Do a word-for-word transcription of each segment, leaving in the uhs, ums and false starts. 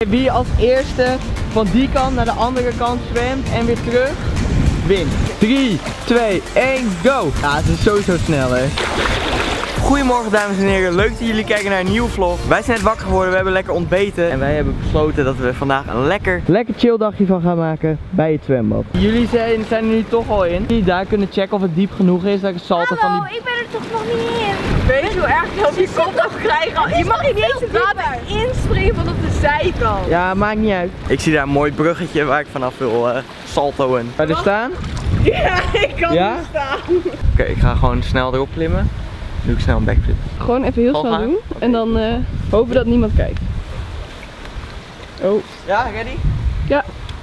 Wie als eerste van die kant naar de andere kant zwemt en weer terug, wint. drie, twee, één, go! Ja, het is sowieso snel, hè. Goedemorgen dames en heren, leuk dat jullie kijken naar een nieuwe vlog. Wij zijn net wakker geworden, we hebben lekker ontbeten en wij hebben besloten dat we vandaag een lekker, lekker chill dagje van gaan maken bij het zwembad. Jullie zijn, zijn er nu toch al in. Jullie daar kunnen checken of het diep genoeg is, dat ik het salto van die... ik ben er toch nog niet in. Weet je hoe erg je op je kop nog krijgen? Je mag hier niet eens het water inspringen van op de zijkant. Ja, maakt niet uit. Ik zie daar een mooi bruggetje waar ik vanaf wil uh, saltoen. Ga je er staan? Ja, ik kan Ja? er staan. Oké, okay, ik ga gewoon snel erop klimmen. Nu ik snel een backflip. Gewoon even heel snel doen en dan uh, hopen dat niemand kijkt. Oh. Ja, ready? Ja.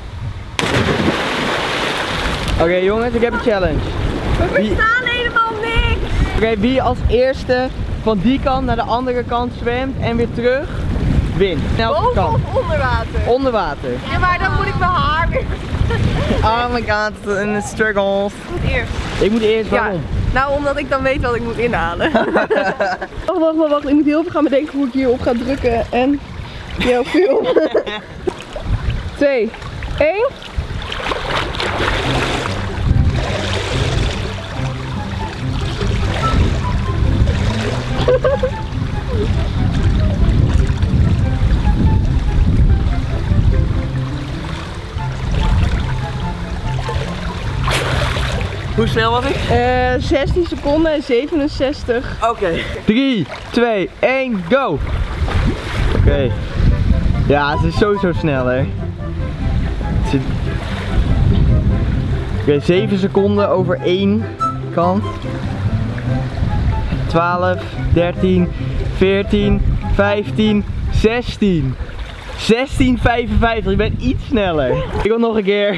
Oké okay, jongens, ik heb een challenge. We verstaan helemaal niks. Oké, okay, wie als eerste van die kant naar de andere kant zwemt en weer terug, wint. Boven of onder water? Onder water. Ja, maar dan moet ik mijn haar weer... Oh my god, een struggle. Ik moet eerst. Ik moet eerst, waarom? Ja. Nou, omdat ik dan weet wat ik moet inhalen. Wacht, wacht, wacht, wacht. Ik moet heel even gaan bedenken hoe ik hierop ga drukken en jou film. twee, één. Hoe snel was ik? Uh, zestien seconden en zevenenzestig. Oké. Okay. drie, twee, één, go! Oké. Okay. Ja, het is sowieso snel, hè. Zit... Oké, okay, zeven seconden over één kant. twaalf, dertien, veertien, vijftien, zestien. zestien vijfenvijftig, ik ben iets sneller. Ik wil nog een keer.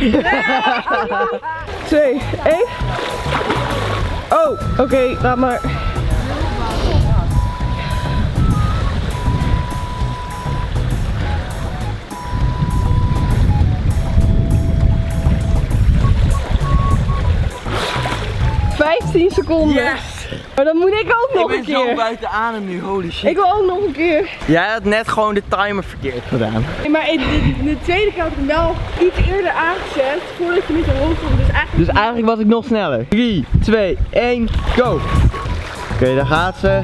twee, één. Oh, oké, okay, laat maar. vijftien seconden. Yes! Maar dan moet ik ook nog een keer. Ik ben zo buiten adem nu, holy shit. Ik wil ook nog een keer. Jij had net gewoon de timer verkeerd gedaan. Nee, maar in de, de tweede keer had ik hem wel iets eerder aangezet voordat je niet te hoog kwam. Dus eigenlijk... Dus eigenlijk was ik nog sneller. drie, twee, één, go! Oké, okay, daar gaat ze.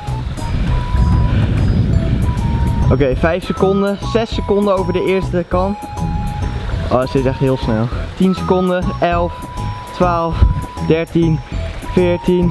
Oké, okay, vijf seconden, zes seconden over de eerste kant. Oh, ze is echt heel snel. tien seconden, elf, twaalf, dertien, veertien,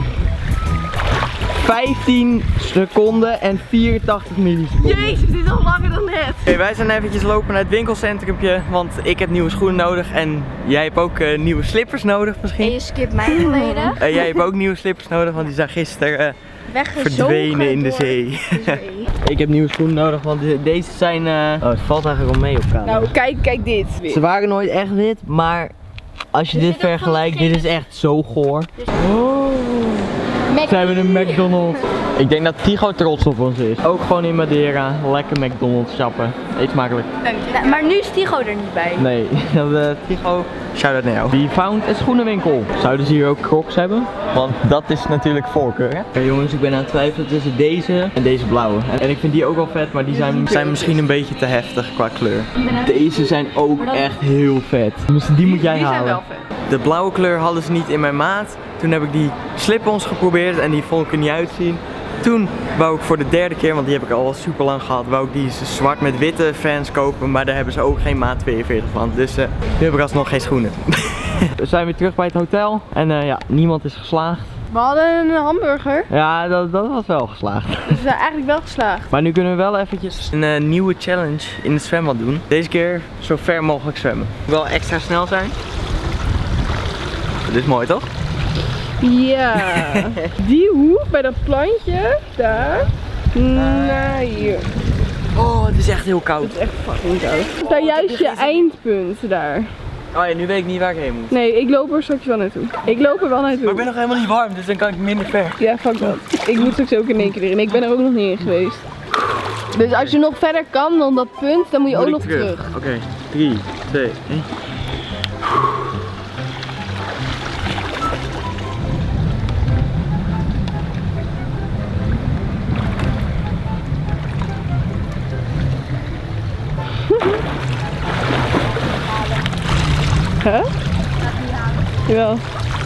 vijftien seconden en vierentachtig milliseconden. Jezus, dit is nog langer dan net. Okay, wij zijn eventjes lopen naar het winkelcentrumpje, want ik heb nieuwe schoenen nodig en jij hebt ook uh, nieuwe slippers nodig misschien. En je skipt mij geleden. Uh, jij hebt ook nieuwe slippers nodig, want die zijn gisteren uh, verdwenen in de zee. de zee. Ik heb nieuwe schoenen nodig, want de, deze zijn... Uh... Oh, het valt eigenlijk wel mee op camera. Nou, kijk, kijk dit. Ze waren nooit echt wit, maar als je dit vergelijkt, dit is echt zo goor. Oh. Zijn we een McDonald's? Ik denk dat Tigo trots op ons is. Ook gewoon in Madeira, lekker McDonald's chappen. Eet smakelijk. Dank je. Nou, maar nu is Tigo er niet bij. Nee, uh, Tigo, shout out naar jou. Die found een schoenenwinkel. Zouden ze hier ook Crocs hebben? Want dat is natuurlijk voorkeur, hè? Oké jongens, ik ben aan het twijfelen tussen deze en deze blauwe. En ik vind die ook wel vet, maar die zijn, zijn misschien een beetje te heftig qua kleur. Deze zijn ook echt heel vet. Dus die moet jij Die halen. zijn wel vet. De blauwe kleur hadden ze niet in mijn maat. Toen heb ik die slip-ons geprobeerd en die vond ik er niet uitzien. Toen wou ik voor de derde keer, want die heb ik al super lang gehad, wou ik die zwart met witte Vans kopen. Maar daar hebben ze ook geen maat tweeënveertig van. Dus uh, nu heb ik alsnog geen schoenen. We zijn weer terug bij het hotel en uh, ja, niemand is geslaagd. We hadden een hamburger. Ja, dat, dat was wel geslaagd. Dus we zijn eigenlijk wel geslaagd. Maar nu kunnen we wel eventjes een uh, nieuwe challenge in het zwembad doen. Deze keer zo ver mogelijk zwemmen. Wel extra snel zijn. Dit is mooi toch? Ja. Die hoek bij dat plantje, daar, naar hier. Oh, het is echt heel koud. Het is echt fucking koud. Daar juist je eindpunt, daar. Oh ja, nu weet ik niet waar ik heen moet. Nee, ik loop er straks wel naartoe. Ik loop er wel naartoe. Maar ik ben nog helemaal niet warm, dus dan kan ik minder ver. Ja, fuck dat. Ik moet straks ook in één keer erin. Ik ben er ook nog niet in geweest. Dus als je nog verder kan dan dat punt, dan moet je Moet ook ik nog terug. terug. Oké, okay. drie, twee, één. Hè? Jawel.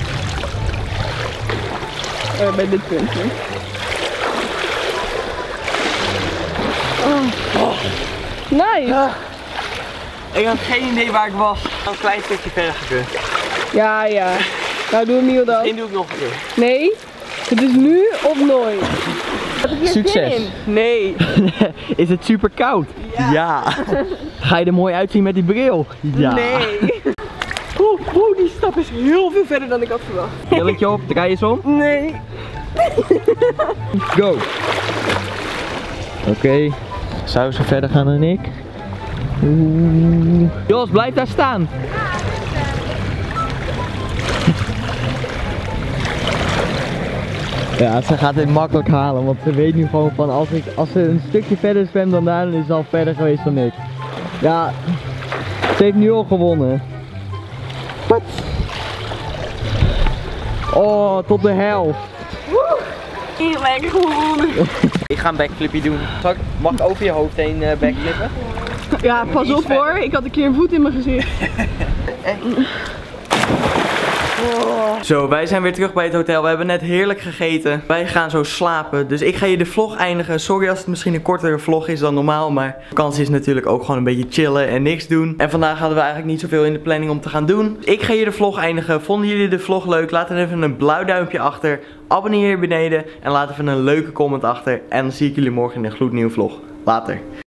Oh, bij dit puntje. Oh. Oh. Nice! Ah. Ik had geen idee waar ik was. Een klein stukje verder gekund. Ja, ja. Nou, doe hem niet dan. Misschien doe ik nog een keer. Nee, het is nu of nooit. Heb ik er Succes. zin in? Nee. Is het super koud? Ja. ja. Ga je er mooi uitzien met die bril? Ja. Nee. Oeh, oeh, die stap is heel veel verder dan ik had verwacht. Brilletje op, draai eens om. Nee. Go. Oké. Okay. Zou ze verder gaan dan ik? Oeh. Jos, blijf daar staan. Ja, ze gaat dit makkelijk halen, want ze weet nu gewoon van als, ik, als ze een stukje verder zwemt dan daar, dan is ze al verder geweest dan ik. Ja, ze heeft nu al gewonnen. Wat? Oh, tot de helft. Hier lekker gewonnen. Ik ga een backflipje doen. Zal ik, mag ik over je hoofd heen uh, backflippen? Ja, pas op hoor, ik had een keer een voet in mijn gezicht. Oh. Zo, wij zijn weer terug bij het hotel. We hebben net heerlijk gegeten. Wij gaan zo slapen. Dus ik ga hier de vlog eindigen. Sorry als het misschien een kortere vlog is dan normaal. Maar vakantie is natuurlijk ook gewoon een beetje chillen en niks doen. En vandaag hadden we eigenlijk niet zoveel in de planning om te gaan doen. Ik ga hier de vlog eindigen. Vonden jullie de vlog leuk? Laat dan even een blauw duimpje achter. Abonneer hier beneden. En laat even een leuke comment achter. En dan zie ik jullie morgen in een gloednieuwe vlog. Later.